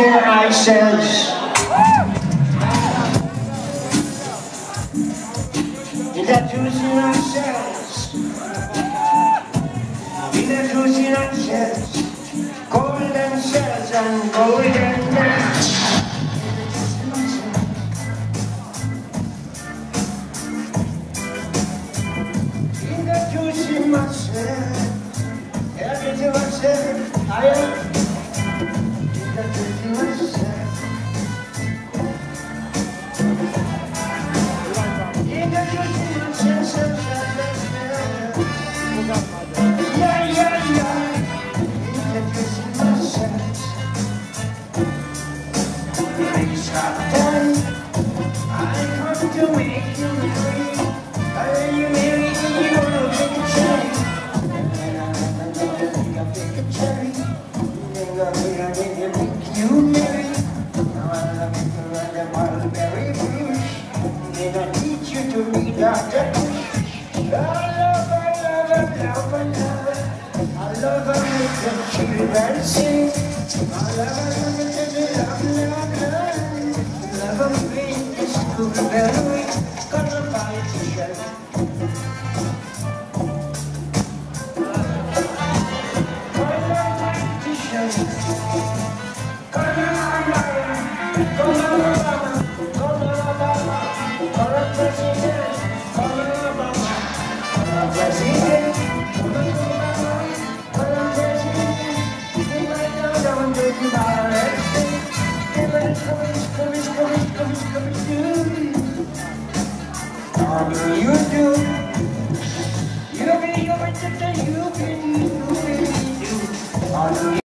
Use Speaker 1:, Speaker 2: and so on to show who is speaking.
Speaker 1: hear myself. Introducing ourselves. Introducing ourselves. Golden cells and golden men. Introducing myself. Everything myself. I am. Introducing myself. Introducing myself. Yeah. Introducing myself. It's hot time. I come to make you marry. Are you married and you wanna take a cherry? Take a cherry. Make you marry. Now I love you to run the mulberry bush. Then I teach you to read Dr. I love her make the children sing. I love her make the love her bring the school bell ring. Gonna buy a t-shirt. Gonna buy a t-shirt. Gonna president. Gonna president. You do. You be your